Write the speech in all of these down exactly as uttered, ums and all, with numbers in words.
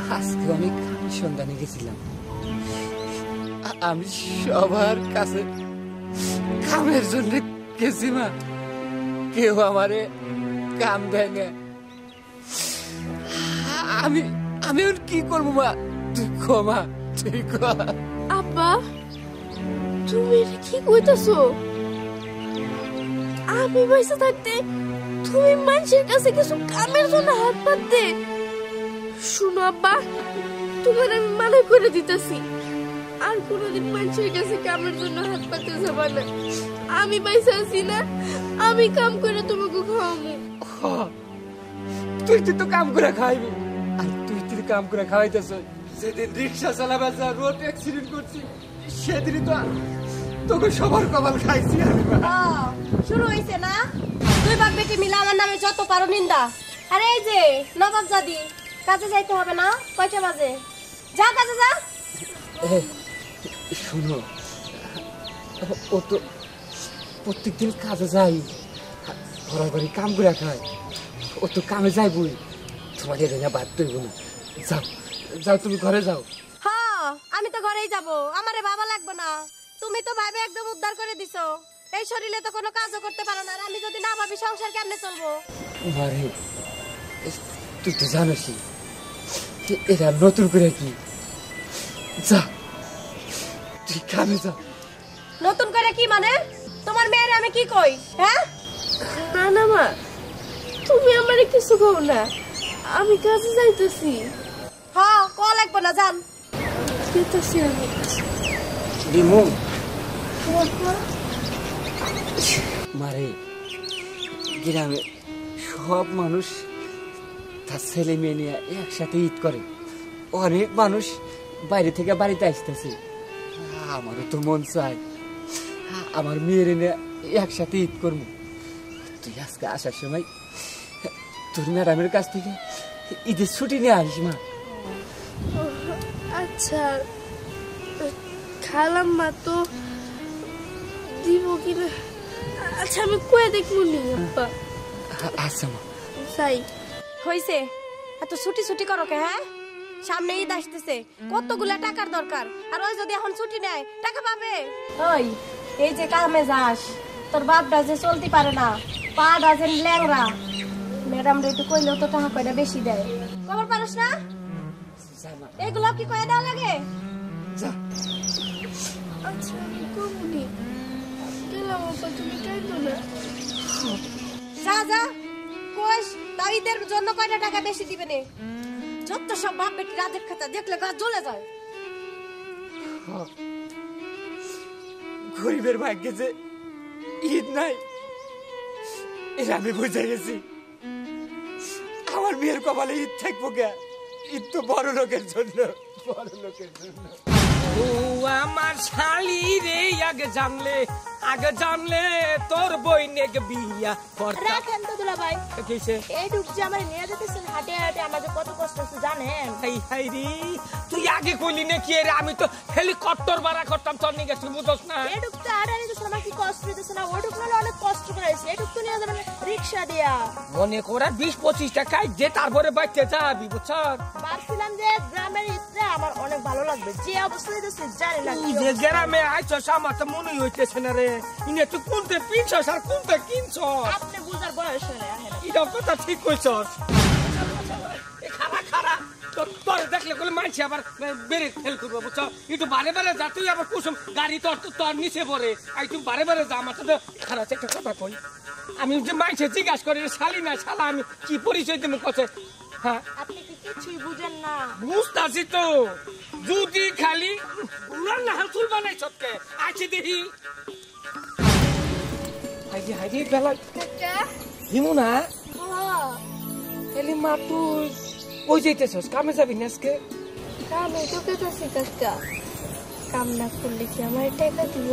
আজকে আমি কামের সন্ধানে গেছিলাম। আমি সবার কাছে কামের জন্য গেছি মা, কেউ আমারে কাম দেয় না। আমি আমি ওর কি করবো মা, তুই কো মা, তুই কো। আব্বা তুমি কি কইতাছো? আমি পয়সা থাকতে তুমি মানুষের কাছে কিছু কামের জন্য হাত পাততে? শুনো আব্বা, তোমার আমি মানা করে দিতেছি, আর কোনোদিন মানুষের কাছে কামের জন্য হাত পাততে যাবা না। আমি পয়সা আছি না, আমি কাম করে তোমাকে খাওয়াবো। তুই তুই তো কাম করে খাইবি, আর তুই তুই কাম করে খাওয়াইতেছ। সেদিন রিক্সা চালাবার যা রোড অ্যাক্সিডেন্ট করছি, সেদিনই তো তোকে সবার কপাল খাইছি আমি। শুরু হয়েছে না, দুই বাপ বেটি মিলে আমার নামে যত পারো নিন্দা। আরে এই যে নবাব জাদি, কাজে যাইতে হবে না? কয়টা বাজে? যা কাজে যা। শুনো, ও তো প্রত্যেকদিন কাজে যাই, ঘরে কাম করে খায়। ও তো কামে যাই বই, তোমাকে এটা বাদ দইব না। যাও যাও, তুমি ঘরে যাও। হ্যাঁ আমি তো ঘরেই যাব, আমারে বাবা লাগবে না। তুমি তো ভাবে একদম উদ্ধার করে দিছো, এই শরীরে তো কোনো কাজও করতে পারো না। আমি যদি না ভাবি সংসার কেমনে চলবো? মারে তুই তো জানোসই এরা নতুন করে কি। যা তুই কামে যা। নতুন করে কি মানে? তোমার মেয়ের আমি কি কই? হ্যাঁ না না মা, তুমি আমারে কিছু কও না, আমি কাজে যাইতেছি। হ্যাঁ ক লাগবে না, যান। যেতেছি আমি। ডিমু মারে, গ্রামে সব মানুষ তার ছেলে মেয়ে নিয়ে একসাথে ঈদ করে। অনেক মানুষ বাইরে থেকে বাড়িতে আসতেছে। আমারও তো মন চায় আমার মেয়ের নিয়ে একসাথে ঈদ করবো। তুই আজকে আসার সময় তোর ম্যাডামের কাছ থেকে ঈদের ছুটি নিয়ে আসিস মা। আচ্ছা খালাম্মা তো দিব কিনা, আচ্ছা আমি কয়ে দেখবো নি। আচ্ছা মা যাই। হইছে, এত ছুটি ছুটি করো কে? হ্যাঁ সামনে ঈদ আসতেছে, কতগুলা টাকার দরকার, আর ওই যদি এখন ছুটি নেয় টাকা পাবে? ওই এই যে কামে যাস, তোর বাপটা যে চলতে পারে না, পা ডাজেন ল্যাংরা, ম্যাডাম রে একটু কইলেও তো টাকা কয়টা বেশি দেয়। খবর পারস না? এগুলো কি কয়ে দেওয়া লাগে? আচ্ছা আমি করবো নি, গেলাম আপা, তুমি কাইতো না। যা যা কোষ, তাও ঈদের জন্য কয়টা টাকা বেশি দিবে নে। যত সব বাপ বেটি রাজের খাতা দেখলে গা জ্বলে যায়। গরিবের ভাগ্যে যে ঈদ নাই এটা আমি বুঝে গেছি। আমার মেয়ের কপালে ঈদ থাকবো কে? ঈদ তো বড় লোকের জন্য, বড় লোকের জন্য। ও আমার শালি রে, আগে জানলে আগে জানলে তোর বইনে বিয়া করতাম। রাখেন তো দুলা ভাই, কিসে এই ডুব যে আমার নিয়ে যেতেছেন হাটে হাটে, আমাদের কত কষ্ট হচ্ছে জানেন? হাই হাই রে, তুই আগে কইলি না কি রে? আমি তো হেলিকপ্টার ভাড়া করতাম তোর নিয়ে গেছি, বুঝছ না? এই ডুব তো আড়াই দিতেছে, আমার কি কষ্ট দিতেছে না? ওই ডুব নাহলে অনেক কষ্ট করেছে, এই ডুব তো নিয়ে যাবেন রিক্সা দিয়া। মনে করার বিশ পঁচিশ টাকায় যে তারপরে বাইতে যাবি, বুঝছ? ভাবছিলাম যে গ্রামের ঈদটা আমার অনেক ভালো লাগবে, যে অবস্থা দিতেছে জানি না। তুই যে গ্রামে আইছস আমার তো মনেই হইতেছে না রে, ইনে তুই কোনতে পিনছস আর কোনতে কিনছস? আপনি বুঝার বয়স হয়ে এটা কথা ঠিক কইছস। খারা খারা তোর দেখলে বলে মাইছি আবার বেড়ে ফেল করবো, বুঝছ? একটু বারে বারে যা, তুই আবার কুসুম গাড়ি তোর তোর নিচে পড়ে, আর তুই বারে বারে যা। আমার তো খারাপ একটা কথা কই, আমি যে মাইছে জিজ্ঞাসা করি শালি না শালা, আমি কি পরিচয় দিব কছে? হ্যাঁ আপনি কি কিছুই বুঝেন না? বুঝতাছি তো, যদি খালি উড়ান না হাল চুল বানাই সবকে আছে দেখি। হাইজি হাইজি বেলা হিমু না এলি মা, তুই ওই যাইতেছস কামে যাবি না আজকে? কামে তো কেতেছি কাকা, কাম না করলে কি আমার টাকা দিব?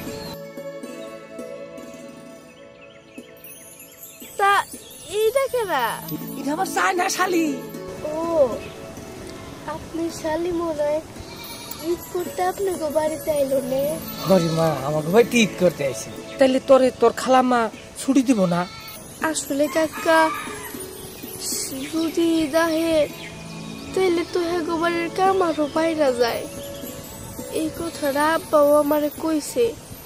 তা এইটা কেনা? এটা আমার চাই না শালি। ও আপনি শালি মনে হয় ঈদ করতে আপনাকে বাড়িতে আইলো নে? হরি মা আমাকে ভাই ঈদ করতে আইসি, তাইলে তোরে তোর খালাম্মা ছুটি দিব না? আসলে কাকা যদি ঈদ আহে তাইলে তো হেগোবারের কাম আরো বাইরা যায়। এই কথাটা আব্বাও আমারে কইছে,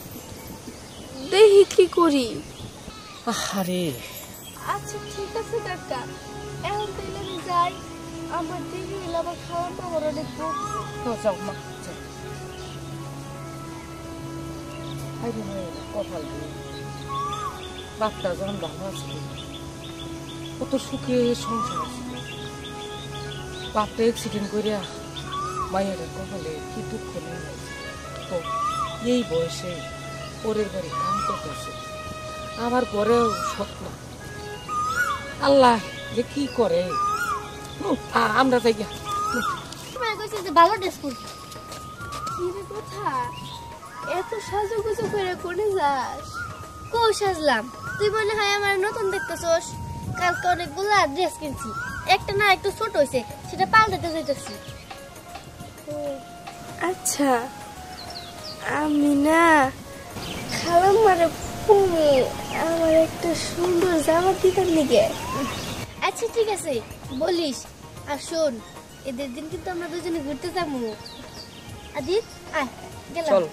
দেখি কি করি। আরে আচ্ছা ঠিক আছে কাকা, এখন তাইলে আমি যাই, আমার দেরি হইলে আবার খাওয়ার পাবার অনেক যাও মা কপাল বাপটা যখন ভালো আছে কত সুখে সংসার আছে, বাপটা অ্যাক্সিডেন্ট করিয়া মায়ের কপালে কি দুঃখ নেই। এই বয়সে পরের বাড়ি কাম করতেছে, আমার পরেও স্বপ্ন আল্লাহ যে কি করে। আমরা যাই ভালো ড্রেস করছি। কি রে কথা, এত সাজুগুজু করে কোনে যাস? কো সাজলাম, তুই মনে হয় আমার নতুন দেখতেছস। কালকে অনেকগুলা ড্রেস কিনছি, একটা না একটু ছোট হইছে, সেটা পাল্টাতে যাইতেছি। আচ্ছা আমি না খালাম্মারে ফোনে আমার একটা সুন্দর জামা দিতাম নিকে। আচ্ছা ঠিক আছে বলিস। আর শোন, এদের দিন কিন্তু আমরা দুজনে ঘুরতে যাবো। আদিত আয় গেলাম। চল।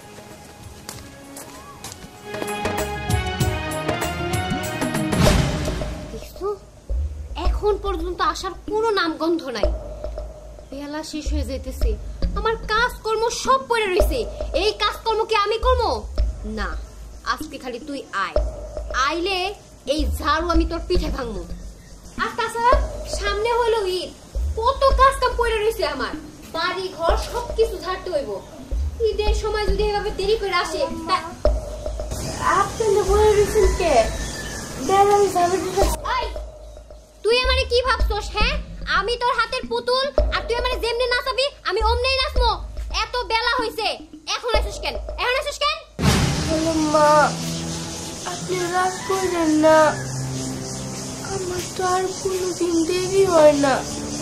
দেখছো, এখন পর্যন্ত আসার কোনো নামগন্ধ নাই। বেলা শেষ হয়ে যাইতেছে, আমার কাজকর্ম সব পড়ে রইছে। এই কাজকর্ম কি আমি করব না? আজকে খালি তুই আয়, আইলে এই ঝাড়ু আমি তোর পিঠে ভাঙবো। আর তাছাড়া সামনে হলো ঈদ, কত কাজ কাম পড়ে রইছে আমার, বাড়ি ঘর সবকিছু ঝাড়তে হইব। ঈদের সময় যদি এভাবে দেরি করে আসে, আপনি বলে দিচ্ছেন কে? আমি যাবে তুই আমারে কি ভাবছস? হ্যাঁ, আমি তোর হাতের পুতুল, আর তুই আমারে যেমনি নাচাবি আমি অমনেই নাচবো। এত বেলা হইছে, এখন আসিস কেন? এখন আসিস কেন? মা আপনি রাগ করেন না, আমার তো আর কোনোদিন দেরি হয় না।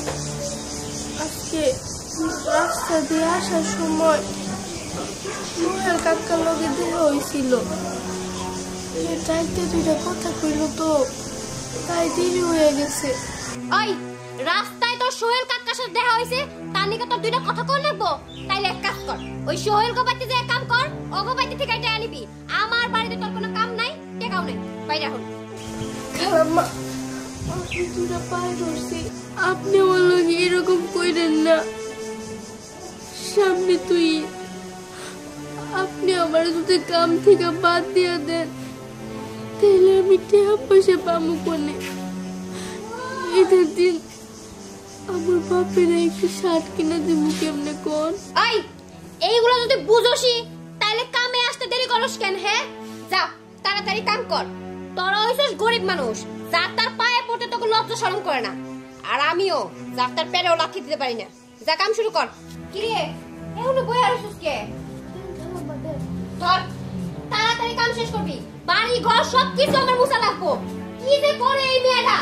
আজকে রাস্তা দিয়ে আসার সময় সোহেল কাকার লগে দেখা হয়েছিল, তাইতে দুইটা কথা কইল তো, তাই দেরি হয়ে গেছে। ওই রাস্তায় তোর সোহেল কাকার সাথে দেখা হইছে, তার নিকে তোর দুইটা কথা কই লাগবো? তাইলে এক কাজ কর, ওই সোহেল গোবাইতে যে কাম কর, ও গোবাইতে থেকে এটা আনিবি। আমার বাড়িতে তোর কোনো কাম নাই, টেকাও নাই, বাইরে হল। খালাম্মা আমি দুটা পায়ে ধরছি, আপনি বললো এরকম কইরেন না। সামনে তুই, আপনি আমার যদি কাম থেকে বাদ দিয়ে দেন, তাহলে আমি টাকা পয়সা পাবো কোনে? ঈদের দিন আমার বাপের একটু শার্ট কিনে দিব কেমনে কোন? এই এইগুলো যদি বুঝোসি তাহলে কামে আসতে দেরি করস কেন? হ্যাঁ যা তাড়াতাড়ি কাম কর। তোরা হইছিস গরিব মানুষ, যার তার পায়ে পড়তে তোকে লজ্জা শরম করে না। আর আমিও যার তার পেরেও লাথি দিতে পারি না। যা কাম শুরু কর। কি রে এখনো বই আর হইছিস কে? ধর তাড়াতাড়ি কাম শেষ করবি, বাড়ি ঘর সবকিছু আমার মুছা লাগবো। কি যে করে এই মেয়েটা!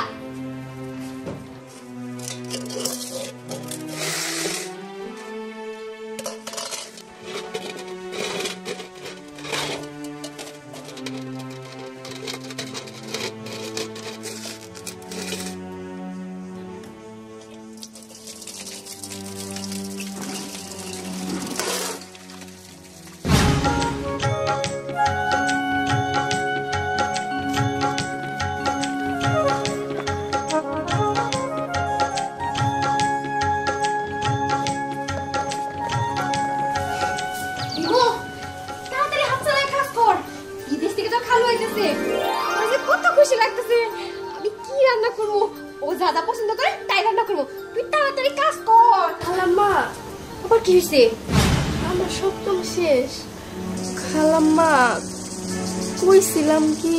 আমি কি রান্না করবো? ও যা পছন্দ করে তাই রান্না করবো। তুই তাড়াতাড়ি কাজ কর। খালাম্মা আবার কি হয়েছে? আমার সপ্তম শেষ। খালাম্মা কইছিলাম কি,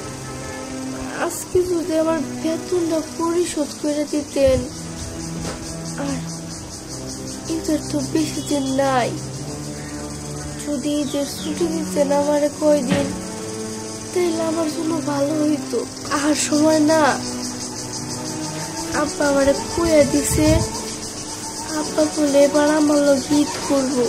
আজকে যদি আমার বেতনটা পরিশোধ করে দিতেন। আর ঈদের তো বেশি দিন নাই, যদি ঈদের ছুটি দিতেন আমার কয়দিন, তাহলে আমার জন্য ভালো হইতো। আর সময় না, আব্বা আমারে কইয়া দিছে, আব্বা বলে এবার আমার লগে ঈদ করবো।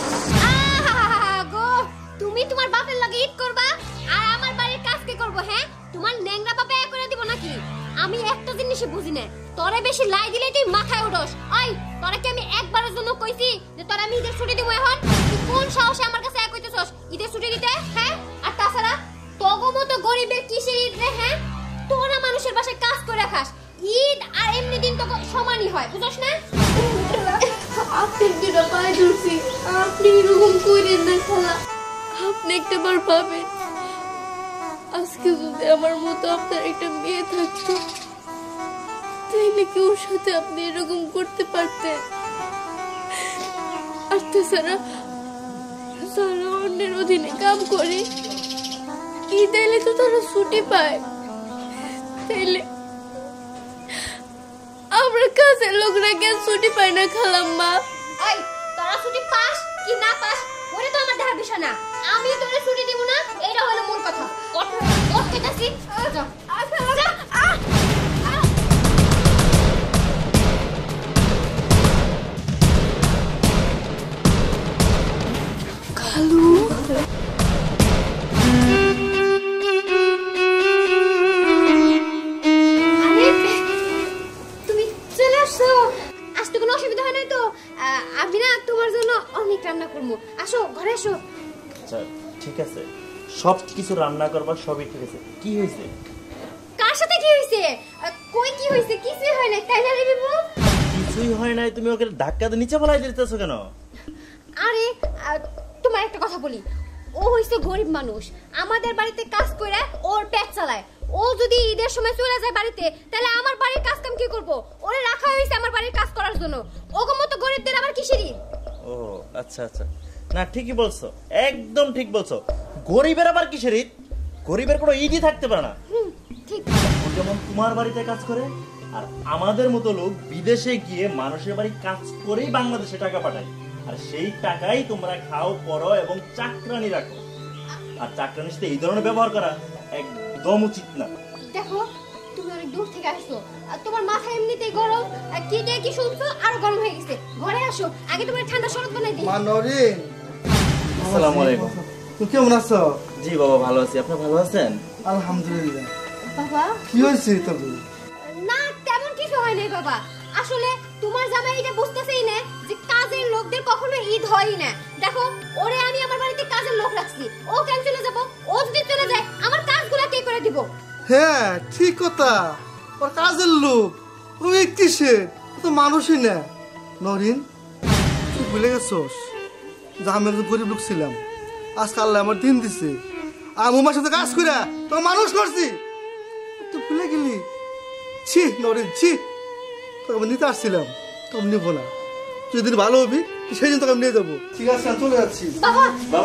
গো তুমি তোমার বাপের লগে ঈদ করবা, আর আমার বাড়ির কাজ কে করবো? হ্যাঁ, তোমার ন্যাংরা বাপে এক করে দিব নাকি? আমি একটা জিনিসই বুঝি না, তোরে বেশি লাই দিলে তুই মাথায় উঠোস। ওই তোরা কি আমি একবারের জন্য কইছি যে তোরা আমি ঈদের ছুটি দিব এখন? তুই কোন সাহসে আমার কাছে এক কইতেছস ঈদের ছুটি দিতে? হ্যাঁ, আর তাছাড়া তোগো মতো গরিবের কিসের ঈদ রে? হ্যাঁ, তোরা মানুষের বাসায় কাজ করে খাস, ঈদ আর এমনি দিন তো সমানই হয়, বুঝছ না? আপনি দুটো পায়ে ধরছি, আপনি এরকম করেন না খালা। আপনি একটা বার ভাবেন, আজকে যদি আমার মতো আপনার একটা মেয়ে থাকতো তাইলে কি ওর সাথে আপনি এরকম করতে পারতেন? আর তাছাড়া যারা অন্যের অধীনে কাম করে ঈদ এলে তো তারা ছুটি পায়, তাইলে আমরা কাজের লোকরা কেন ছুটি পাই না খালাম্মা? ওই তোরা ছুটি পাস কি না পাস ওরে তো আমার দেখার বিষয় না। আমি তোরে ছুটি দিব না, এইটা হলো মূল কথা। ওঠ ওঠ কেটাছি যা যা আ খালু আসতে কোনো অসুবিধা হয় নাই তো? আমি না তোমার জন্য অনেক রান্না করবো, আসো ঘরে আসো। আচ্ছা ঠিক আছে, সব কিছু রান্না করবা, সবই ঠিক আছে। কি হয়েছে? কার সাথে কি হয়েছে? কই কি হয়েছে? কিছুই হয় নাই, তাই না রে বিবু? কিছুই হয় নাই, তুমি ওকে ধাক্কা দিয়ে নিচে ফেলাই দিতেছো কেন? আরে তোমার একটা কথা বলি, ও হইছে গরিব মানুষ, আমাদের বাড়িতে কাজ করে ওর পেট চালায়। ও যদি ঈদের সময় চলে যায় বাড়িতে, তাহলে আমার বাড়ির কাজ কাম কি করবো? ওরে রাখা হয়েছে আমার বাড়ির কাজ করার জন্য। ওগো মতো গরিবদের আবার কিসের ঈদ? ও আচ্ছা আচ্ছা, না ঠিকই বলছো, একদম ঠিক বলছো। গরিবের আবার কিসের ঈদ? গরিবের কোনো ঈদই থাকতে পারে না। ঠিক যেমন তোমার বাড়িতে কাজ করে, আর আমাদের মতো লোক বিদেশে গিয়ে মানুষের বাড়ি কাজ করেই বাংলাদেশে টাকা পাঠায়, আর সেই টাকাই তোমরা খাও, পড়ো এবং চাকরানি রাখো। আর চাকরানির সাথে এই ধরনের ব্যবহার করা একদম উচিত না। দেখো তুমি অনেক দূর থেকে আসছো, আর তোমার মাথা এমনিতেই গরম, আর কি দিয়ে কি শুনছো আরো গরম হয়ে গেছে। ঘরে আসো, আগে তোমার ঠান্ডা শরবত বানাই দিই। মা নরিন, আসসালামু আলাইকুম। তুমি কেমন আছো? জি বাবা ভালো আছি, আপনি ভালো আছেন? আলহামদুলিল্লাহ। বাবা কি হয়েছে তবে? না তেমন কিছু হয় নাই বাবা, আসলে তোমার জামাই এটা বুঝতেছেই না যে কাজের লোকদের কখনো ঈদ হয়ই না। দেখো ওরে আমি আমার বাড়িতে কাজের লোক রাখছি, ও কেন চলে যাব? ও যদি চলে যায় আমার কাজগুলো কে করে দিব? হ্যাঁ ঠিক কথা, ওর কাজের লোক, ওই কিসের, তো মানুষই না। নরিন তুই ভুলে গেছোস যে আমি একজন গরিব লোক ছিলাম, আজকে আল্লাহ আমার দিন দিছে, আমি আমার সাথে কাজ করে তো মানুষ করছি, তুই ভুলে গেলি? ছি নরিন ছি, তোকে আমি নিতে আসছিলাম, তোকে নিবো না। তুই যদি ভালো হবি সেই দিন তোকে আমি নিয়ে যাবো। ঠিক আছে আমি চলে যাচ্ছি। বাবা বাবা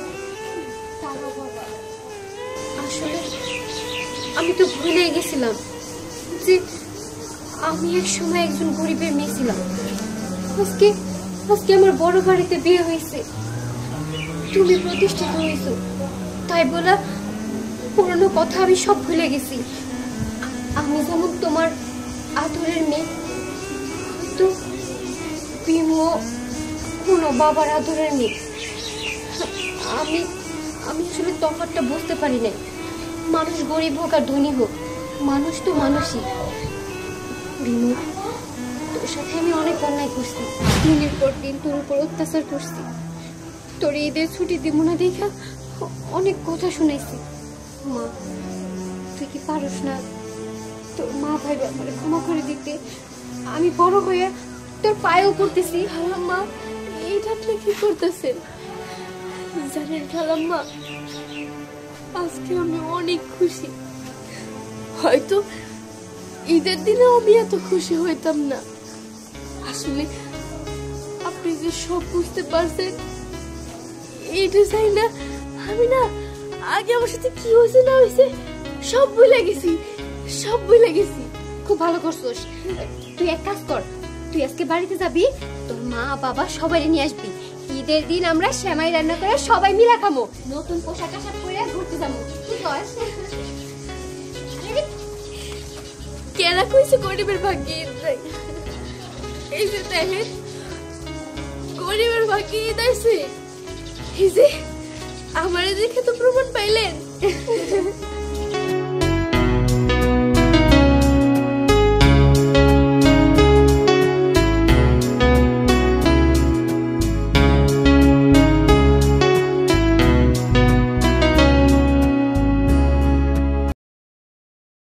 আসলে আমি তো ভুলে গেছিলাম যে আমি এক সময় একজন গরিবের মেয়ে ছিলাম। আজকে আজকে আমার বড় বাড়িতে বিয়ে হয়েছে, তুমি প্রতিষ্ঠিত হয়েছো, তাই বলা পুরনো কথা আমি সব ভুলে গেছি। আমি যেমন তোমার আদরের মেয়ে, তো প্রিয় কোনো বাবার আদরের মেয়ে। আমি আমি আসলে তফাৎটা বুঝতে পারি নাই। মানুষ গরিব হোক আর ধনী হোক, মানুষ তো মানুষই। রিনু, তোর সাথে আমি অনেক অন্যায় করছি, দিনের পর দিন তোর উপর অত্যাচার করছি, তোর ঈদের ছুটি দিব না দেখা অনেক কথা শুনাইছি। মা তুই কি পারস না তোর মা ভাই ব্যাপারে ক্ষমা করে দিতে? আমি বড় হয়ে তোর পায়েও পড়তেছি। খালাম্মা এইটা কি করতেছেন জানেন খালাম্মা, আজকে আমি অনেক খুশি। হয়তো ঈদের দিনে আমি এত খুশি হইতাম না। আসলে আপনি যে সব বুঝতে পারছেন এইটা চাই না। আমি না আগে আমার সাথে কি হয়েছে না হয়েছে সব ভুলে গেছি, সব ভুলে গেছি। খুব ভালো করছিস। তুই এক কাজ কর, তুই আজকে বাড়িতে যাবি, তোর মা বাবা সবাই নিয়ে আসবি। ঈদের দিন আমরা সেমাই রান্না করে সবাই মিলে খাবো, নতুন পোশাক আশাক পরে ঘুরতে যাবো। কি কর? কেনা কইছে গরিবের ভাগ্যে ঈদ নাই। এই যে দেখেন গরিবের ভাগ্যে ঈদ আছে, এই যে আমার দেখে তো প্রমাণ পাইলেন।